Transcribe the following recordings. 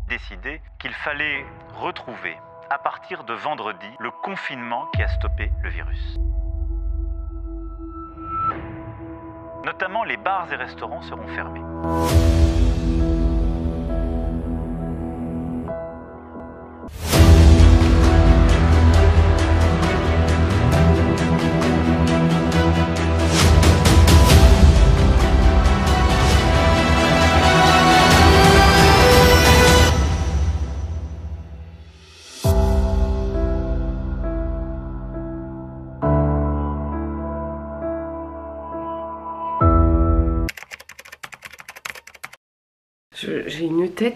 décidé qu'il fallait retrouver, à partir de vendredi, le confinement qui a stoppé le virus. Notamment, les bars et restaurants seront fermés. J'ai une tête,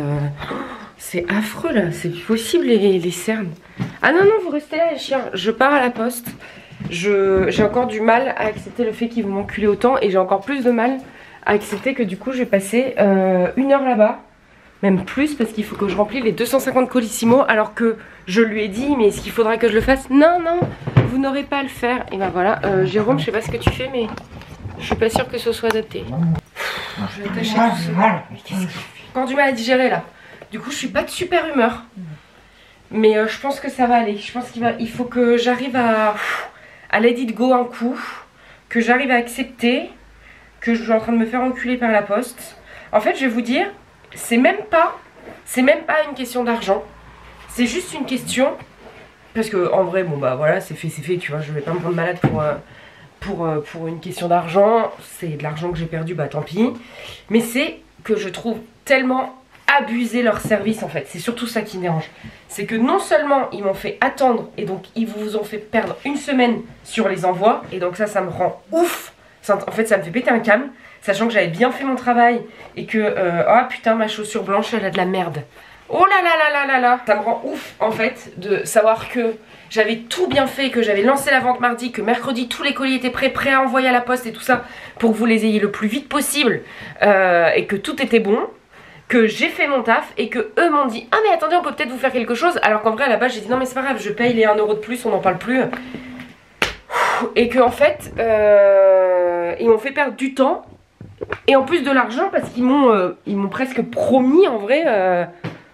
c'est affreux là, c'est plus possible les cernes. Ah non, non, vous restez là les chiens, je pars à la poste. J'ai encore du mal à accepter le fait qu'ils vont m'enculer autant et j'ai encore plus de mal à accepter que du coup je vais passer 1 heure là-bas. Même plus parce qu'il faut que je remplisse les 250 colissimo alors que je lui ai dit mais est-ce qu'il faudra que je le fasse? Non, non, vous n'aurez pas à le faire. Et ben voilà, Jérôme, je sais pas ce que tu fais mais je suis pas sûre que ce soit adapté. Je vais attacher tout ça. Mais qu'est-ce qu'il fait? Encore du mal à digérer là. Du coup je suis pas de super humeur. Mais je pense que ça va aller. Je pense il faut que j'arrive à let it go un coup. Que j'arrive à accepter que je suis en train de me faire enculer par la poste. En fait je vais vous dire, c'est même pas une question d'argent. C'est juste une question. Parce que en vrai, bon bah voilà, c'est fait, tu vois, je vais pas me rendre malade pour une question d'argent. C'est de l'argent que j'ai perdu, bah tant pis. Mais c'est que je trouve tellement abusé leur service en fait. C'est surtout ça qui me dérange. C'est que non seulement ils m'ont fait attendre et donc ils vous ont fait perdre 1 semaine sur les envois. Et donc ça me rend ouf. En fait ça me fait péter un câble. Sachant que j'avais bien fait mon travail et que... oh putain, ma chaussure blanche elle a de la merde. Oh là là là là là là. Ça me rend ouf en fait de savoir que j'avais tout bien fait, que j'avais lancé la vente mardi, que mercredi tous les colis étaient prêts à envoyer à la poste et tout ça pour que vous les ayez le plus vite possible et que tout était bon, que j'ai fait mon taf et que eux m'ont dit ah mais attendez on peut peut-être vous faire quelque chose, alors qu'en vrai à la base j'ai dit non mais c'est pas grave, je paye les 1 € de plus, on n'en parle plus, et que en fait ils m'ont fait perdre du temps et en plus de l'argent parce qu'ils m'ont presque promis en vrai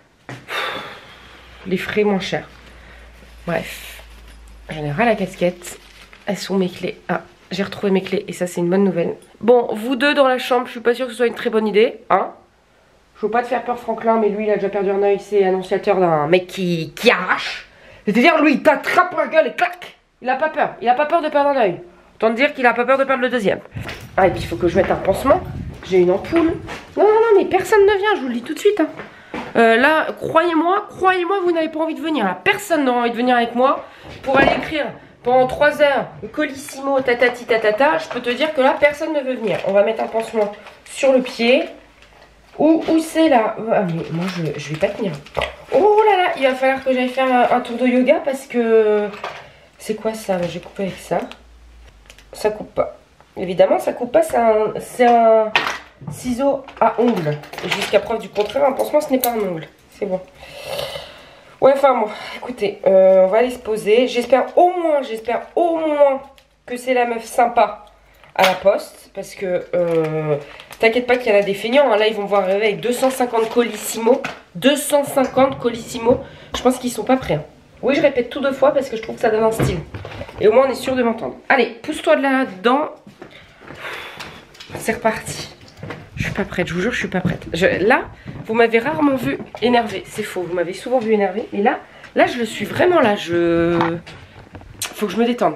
les frais moins chers. Bref, j'en ai ras la casquette. Elles sont mes clés. Ah, j'ai retrouvé mes clés et ça c'est une bonne nouvelle. Bon, vous deux dans la chambre, je suis pas sûre que ce soit une très bonne idée, hein. Je veux pas te faire peur Franklin, mais lui il a déjà perdu un œil, c'est annonciateur d'un mec qui arrache. C'est-à-dire lui il t'attrape la gueule et clac. Il a pas peur de perdre un œil. Autant te dire qu'il a pas peur de perdre le deuxième. Ah et puis il faut que je mette un pansement. J'ai une ampoule. Non, mais personne ne vient, je vous le dis tout de suite, hein. Là, croyez-moi, vous n'avez pas envie de venir. Là, personne n'a envie de venir avec moi pour aller écrire pendant 3 heures colissimo, tatati tatata. Je peux te dire que là, personne ne veut venir. On va mettre un pansement sur le pied. Où c'est là? Ah, mais moi, je vais pas tenir. Oh là là, il va falloir que j'aille faire un tour de yoga parce que... C'est quoi ça? J'ai coupé avec ça. Ça coupe pas. Évidemment, ça coupe pas. C'est un ciseau à ongles. Jusqu'à preuve du contraire, un pansement ce n'est pas un ongle. C'est bon. Ouais, enfin bon, écoutez, on va aller se poser. J'espère au moins que c'est la meuf sympa à la poste. Parce que t'inquiète pas qu'il y en a des feignants, hein. Là ils vont voir arriver avec 250 colissimo. 250 colissimo. Je pense qu'ils sont pas prêts, hein. Oui, je répète tout 2 fois parce que je trouve que ça donne un style. Et au moins on est sûr de m'entendre. Allez, pousse-toi de là-dedans. C'est reparti. Je suis pas prête, je vous jure, je suis pas prête. Là, vous m'avez rarement vu énervée. C'est faux, vous m'avez souvent vu énervée. Mais là, je le suis vraiment là. Faut que je me détende.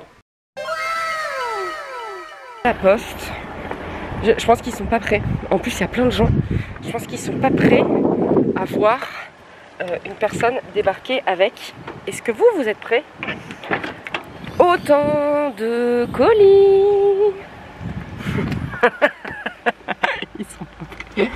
La poste. Je pense qu'ils sont pas prêts. En plus, il y a plein de gens. Je pense qu'ils sont pas prêts à voir une personne débarquer avec. Est-ce que vous êtes prêts? Autant de colis. Ils sont pas prêts.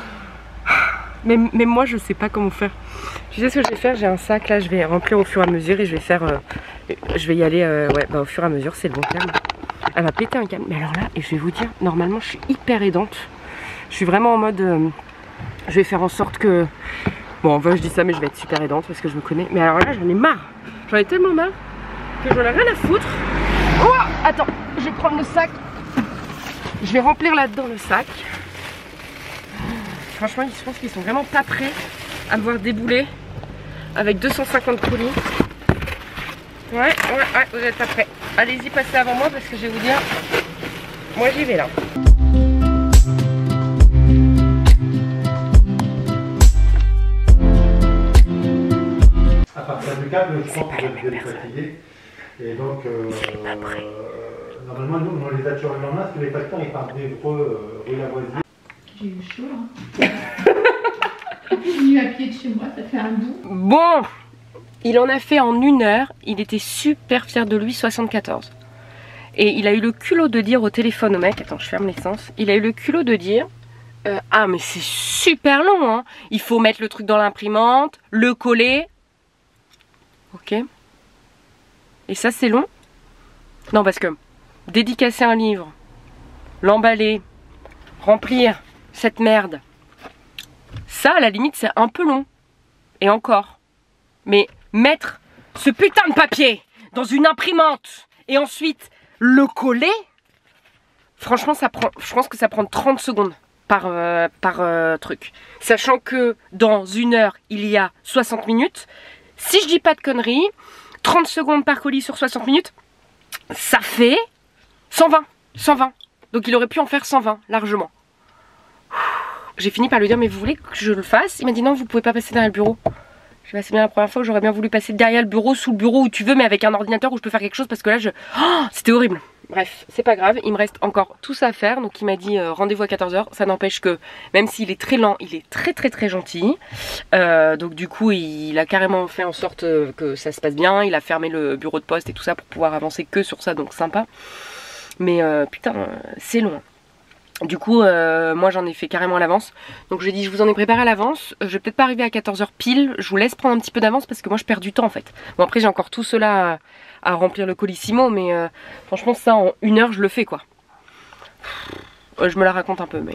Mais moi je sais pas comment faire. Tu sais ce que je vais faire? J'ai un sac là, je vais remplir au fur et à mesure et je vais faire je vais y aller ouais, bah, au fur et à mesure, c'est le bon terme. Elle va péter un câble. Mais alors là, et je vais vous dire, normalement je suis hyper aidante. Je suis vraiment en mode je vais faire en sorte que... Bon en vrai je dis ça mais je vais être super aidante parce que je me connais. Mais alors là j'en ai marre. J'en ai tellement marre que j'en ai rien à foutre. Oh attends, je vais prendre le sac. Je vais remplir là-dedans le sac. Franchement, je pense qu'ils sont vraiment pas prêts à me voir débouler avec 250 colis. Ouais, vous êtes pas prêts. Allez-y, passez avant moi parce que je vais vous dire, moi j'y vais là. À partir du câble, je pense que vous êtes fatigué. Et donc, normalement, nous, on les a toujours le lendemain parce que les facteurs, ils partent d'Évreux, rue Lavoisier. J'ai eu chaud, hein. Je suis venue à pied de chez moi, ça fait un bout. Bon, il en a fait en 1 heure. Il était super fier de lui, 74. Et il a eu le culot de dire au téléphone au mec, attends, je ferme l'essence. Il a eu le culot de dire, ah mais c'est super long, hein. Il faut mettre le truc dans l'imprimante, le coller. Ok. Et ça c'est long? Non, parce que dédicacer un livre, l'emballer, remplir cette merde, ça à la limite c'est un peu long. Et encore. Mais mettre ce putain de papier dans une imprimante et ensuite le coller, franchement ça prend, je pense que ça prend 30 secondes par truc. Sachant que dans 1 heure il y a 60 minutes. Si je dis pas de conneries, 30 secondes par colis sur 60 minutes, ça fait 120. 120. Donc il aurait pu en faire 120, largement. J'ai fini par lui dire, mais vous voulez que je le fasse? Il m'a dit non, vous pouvez pas passer derrière le bureau. Je dis, c'est bien la première fois que j'aurais bien voulu passer derrière le bureau, sous le bureau où tu veux, mais avec un ordinateur où je peux faire quelque chose parce que là, c'était horrible. Bref, c'est pas grave, il me reste encore tout ça à faire. Donc il m'a dit rendez-vous à 14 h. Ça n'empêche que même s'il est très lent, il est très gentil. Donc du coup il a carrément fait en sorte que ça se passe bien. Il a fermé le bureau de poste et tout ça pour pouvoir avancer que sur ça, donc sympa. Mais putain, c'est long. Du coup moi j'en ai fait carrément à l'avance. Donc j'ai dit je vous en ai préparé à l'avance. Je vais peut-être pas arriver à 14 h pile. Je vous laisse prendre un petit peu d'avance parce que moi je perds du temps en fait. Bon après j'ai encore tout cela à remplir le colissimo, mais franchement ça en 1 heure je le fais quoi. Je me la raconte un peu, mais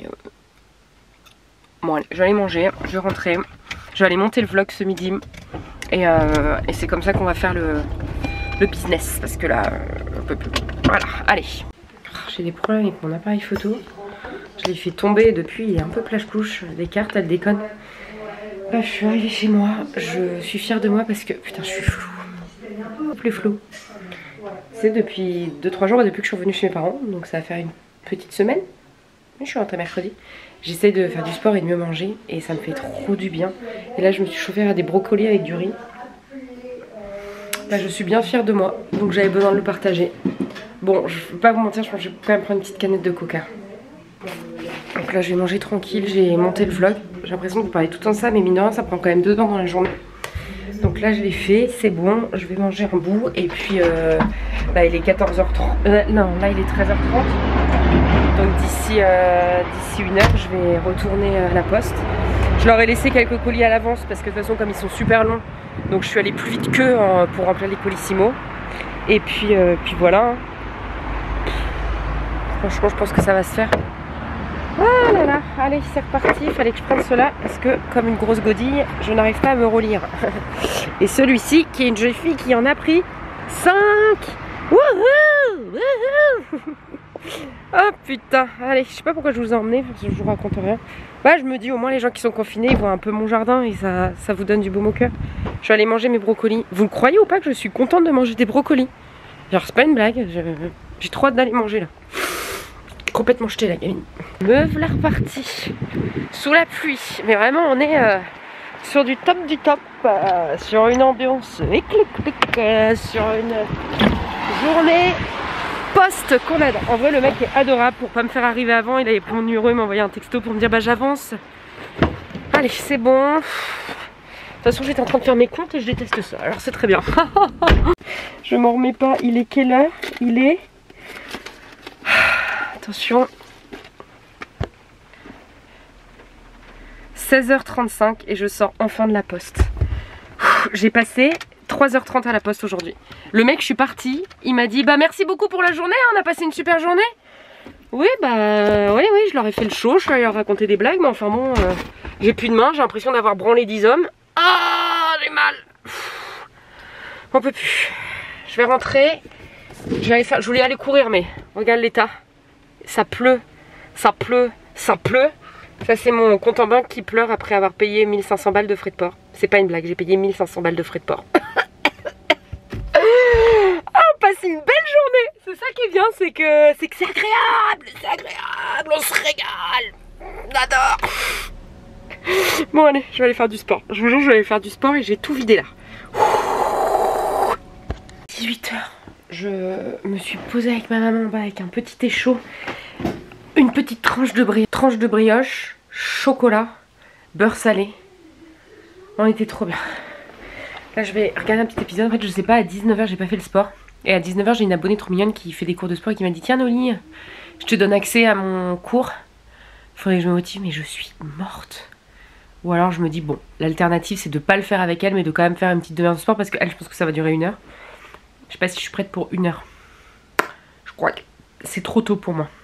bon allez, je vais aller manger, je vais rentrer, je vais aller monter le vlog ce midi et c'est comme ça qu'on va faire le business parce que là on peut plus. Voilà, allez. J'ai des problèmes avec mon appareil photo. Je l'ai fait tomber depuis, il est un peu plage-couche. Les cartes elles déconnent. Là, je suis arrivée chez moi, je suis fière de moi parce que putain je suis floue. Plus flou. C'est depuis 2-3 jours, depuis que je suis revenue chez mes parents, donc ça va faire une petite semaine. Je suis rentrée mercredi. J'essaye de faire du sport et de mieux manger et ça me fait trop du bien. Et là je me suis chauffée à des brocolis avec du riz. Là je suis bien fière de moi, donc j'avais besoin de le partager. Bon, je vais pas vous mentir, je pense que je vais quand même prendre une petite canette de coca. Donc là je vais manger tranquille, j'ai monté le vlog. J'ai l'impression de vous parler tout le temps de ça, mais mine de rien ça prend quand même 2 heures dans la journée. Donc là je l'ai fait, c'est bon, je vais manger un bout et puis là il est 14h30, non là il est 13h30. Donc d'ici 1 heure je vais retourner à la poste. Je leur ai laissé quelques colis à l'avance parce que de toute façon comme ils sont super longs, donc je suis allée plus vite qu'eux pour remplir les colissimo. Et puis voilà. Franchement je pense que ça va se faire. Ah là là, allez c'est reparti, il fallait que je prenne cela parce que comme une grosse godille, je n'arrive pas à me relire. Et celui-ci qui est une jeune fille qui en a pris 5. Wouhou, wouhou. Oh putain, allez, je sais pas pourquoi je vous ai emmené, parce que je vous raconte rien. Ouais, je me dis au moins les gens qui sont confinés, ils voient un peu mon jardin et ça vous donne du baume au cœur. Je vais aller manger mes brocolis. Vous le croyez ou pas que je suis contente de manger des brocolis? Genre c'est pas une blague, j'ai trop hâte d'aller manger là. Complètement jeté la gamine. Me voilà reparti sous la pluie, mais vraiment on est sur du top, sur une ambiance éclectique, sur une journée post qu'on adore. En vrai le mec est adorable, pour pas me faire arriver avant, il avait pris mon numéro, il m'a envoyé un texto pour me dire bah j'avance. Allez c'est bon. De toute façon j'étais en train de faire mes comptes et je déteste ça, alors c'est très bien. Je m'en remets pas, il est quelle heure? Il est... Attention, 16h35 et je sors enfin de la poste. J'ai passé 3h30 à la poste aujourd'hui. Le mec, je suis partie, il m'a dit bah merci beaucoup pour la journée, on a passé une super journée. Oui bah oui je leur ai fait le show, je suis allée leur raconter des blagues, mais enfin bon, j'ai plus de main, j'ai l'impression d'avoir branlé 10 hommes. Ah j'ai mal. On peut plus. Je vais rentrer, je voulais aller courir mais regarde l'état. Ça pleut, ça pleut, ça pleut. Ça c'est mon compte en banque qui pleure après avoir payé 1500 balles de frais de port. C'est pas une blague, j'ai payé 1500 balles de frais de port. On passe une belle journée. C'est ça qui est bien, c'est que c'est agréable, on se régale. On adore. Bon allez, je vais aller faire du sport. Je vous jure, je vais aller faire du sport et j'ai tout vidé là. 18 h. Je me suis posée avec ma maman en bas avec un petit thé chaud, une petite tranche de brioche, chocolat, beurre salé. On était trop bien. Là je vais regarder un petit épisode. En fait je sais pas, à 19 h j'ai pas fait le sport. Et à 19 h j'ai une abonnée trop mignonne qui fait des cours de sport et qui m'a dit: tiens Noli, je te donne accès à mon cours. Il faudrait que je me motive mais je suis morte. Ou alors je me dis bon, l'alternative c'est de pas le faire avec elle mais de quand même faire une petite demi-heure de sport parce qu'elle je pense que ça va durer 1 heure. Je sais pas si je suis prête pour 1 heure. Je crois que c'est trop tôt pour moi.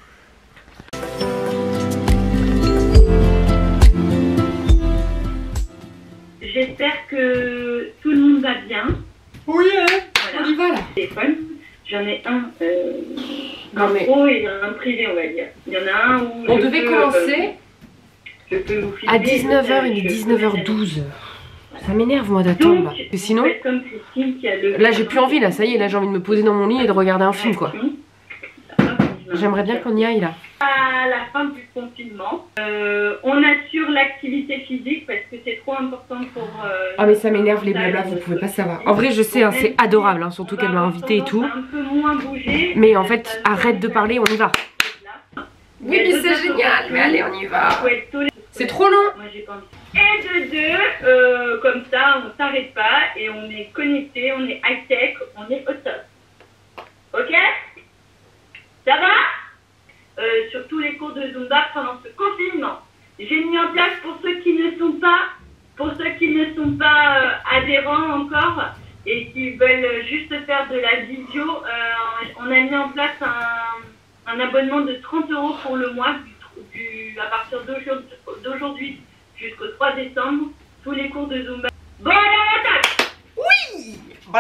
J'espère que tout le monde va bien. Oui, hein, voilà. on y va là. Téléphone. J'en ai un Non, mais... pro et un privé, on va dire. Il y en a un où on devait commencer je peux vous filmer, à 19 h, il est 19 h 12. Ça m'énerve moi d'attendre. Parce que sinon, là j'ai plus envie là, ça y est, là j'ai envie de me poser dans mon lit et de regarder un film quoi. J'aimerais bien qu'on y aille là. À la fin du confinement, on assure l'activité physique parce que c'est trop important pour... ah mais ça m'énerve les blabla, vous pouvez pas savoir. En vrai je sais, hein, c'est adorable, hein, surtout qu'elle m'a invité et tout. Mais en fait, arrête de parler, on y va. Oui mais c'est génial, mais allez on y va. C'est trop long. Et de deux, comme ça on s'arrête pas et on est connecté, on est high-tech, on est au top. Ok? Ça va? Sur tous les cours de Zumba pendant ce confinement. J'ai mis en place pour ceux qui ne sont pas adhérents encore et qui veulent juste faire de la visio, on a mis en place un abonnement de 30 € pour le mois à partir d'aujourd'hui jusqu'au 3 décembre. Tous les cours de Zumba. Bon, attaque! Oui!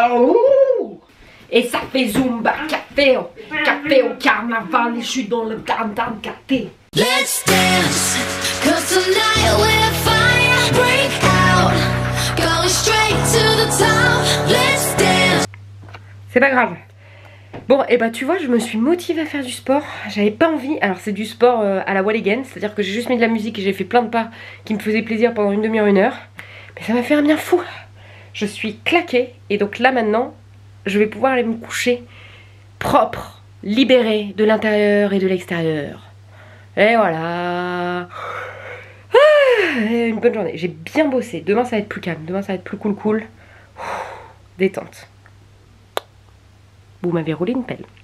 Et ça fait Zumba, café au carnaval, je suis dans le dan café. Let's dance, 'cause tonight we're fire, break out, going straight to the top, let's dance. C'est pas grave. Bon, et bah tu vois, je me suis motivée à faire du sport. J'avais pas envie, alors c'est du sport à la wall again, c'est-à-dire que j'ai juste mis de la musique et j'ai fait plein de pas qui me faisaient plaisir pendant une demi-heure, 1 heure. Mais ça m'a fait un bien fou. Je suis claquée et donc là maintenant, je vais pouvoir aller me coucher propre, libérée de l'intérieur et de l'extérieur. Et voilà. Une bonne journée. J'ai bien bossé. Demain ça va être plus calme. Demain ça va être plus cool. Détente. Vous m'avez roulé une pelle.